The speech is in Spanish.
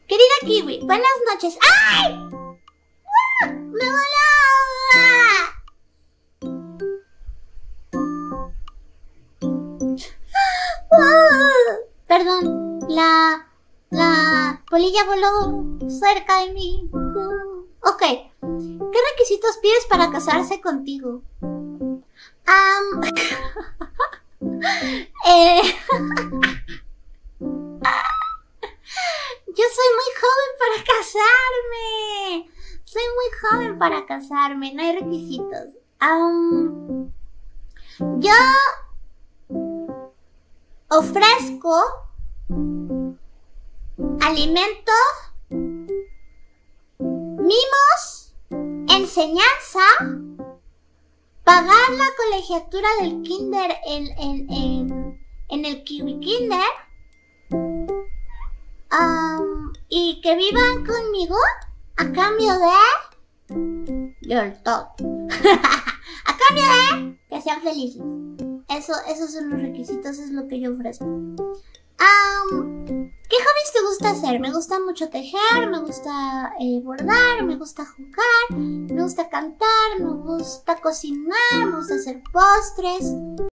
Querida Kiwi, buenas noches. ¡Ay! ¡Ah! ¡Me voló! Perdón, la polilla voló cerca de mí. Ok, ¿qué requisitos pides para casarse contigo? Yo soy muy joven para casarme. Soy muy joven para casarme, no hay requisitos. Yo ofrezco alimento, mimos, enseñanza, pagar la colegiatura del kinder en el Kiwi Kinder, y que vivan conmigo a cambio de lealtad. A cambio de que sean felices. Esos son los requisitos, es lo que yo ofrezco. ¿Qué hobbies te gusta hacer? Me gusta mucho tejer, me gusta bordar, me gusta jugar, me gusta cantar, me gusta cocinar, me gusta hacer postres.